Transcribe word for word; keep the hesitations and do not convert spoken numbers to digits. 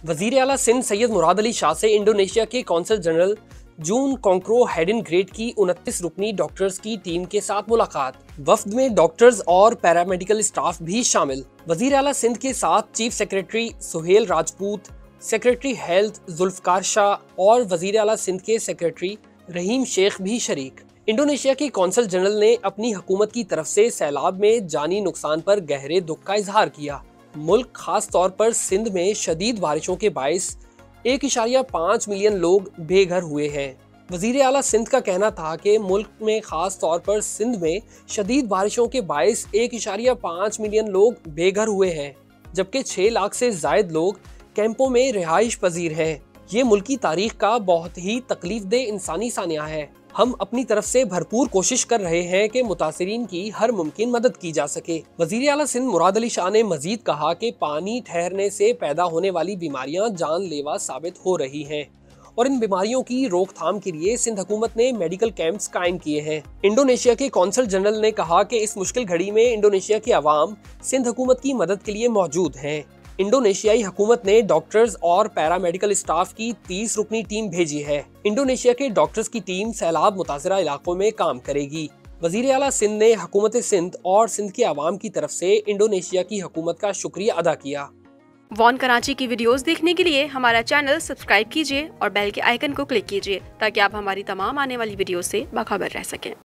वजीर आला सिंध सैयद मुराद अली शाह से इंडोनेशिया के कौंसल जनरल जून कॉन्क्रो हेडन ग्रेड की उनतीस रुकनी डॉक्टर्स की टीम के साथ मुलाकात। वफ्द में डॉक्टर्स और पैरामेडिकल स्टाफ भी शामिल। वजीर आला सिंध के साथ chief secretary Suhail Rajput, secretary health Zulfiqar Shah और वजीर आला सिंध के सेक्रेटरी रहीम शेख भी शरीक। इंडोनेशिया के कौंसल जनरल ने अपनी हुकूमत की तरफ से सैलाब में जानी नुकसान पर गहरे दुख का इजहार किया। मुल्क खास तौर पर सिंध में शदीद बारिशों के बायस एक इशारिया पाँच मिलियन लोग बेघर हुए हैं। वजीर आला सिंध का कहना था कि मुल्क में खास तौर पर सिंध में शदीद बारिशों के बायस एक इशारिया पाँच मिलियन लोग बेघर हुए हैं, जबकि छह लाख से जायद लोग कैंपों में रिहाइश पजीर हैं। ये मुल्की तारीख का बहुत ही तकलीफ दे इंसानी सानिया है। हम अपनी तरफ से भरपूर कोशिश कर रहे हैं कि मुतासिरीन की हर मुमकिन मदद की जा सके। वजीर आला सिंध मुराद अली शाह ने मजीद कहा कि पानी ठहरने से पैदा होने वाली बीमारियां जानलेवा साबित हो रही हैं और इन बीमारियों की रोकथाम के लिए सिंध हुकूमत ने मेडिकल कैंप्स कायम किए हैं। इंडोनेशिया के कौंसल जनरल ने कहा कि इस मुश्किल घड़ी में इंडोनेशिया के अवाम सिंध हुकूमत की मदद के लिए मौजूद हैं। इंडोनेशियाई हुकूमत ने डॉक्टर्स और पैरामेडिकल स्टाफ की तीस रुकनी टीम भेजी है। इंडोनेशिया के डॉक्टर्स की टीम सैलाब मुतासरा इलाकों में काम करेगी। वजीर आला सिंध ने हुकूमत सिंध और सिंध के अवाम की तरफ से इंडोनेशिया की हुकूमत का शुक्रिया अदा किया। वॉन कराची की वीडियोस देखने के लिए हमारा चैनल सब्सक्राइब कीजिए और बेल के आइकन को क्लिक कीजिए ताकि आप हमारी तमाम आने वाली वीडियो से बाखबर रह सकें।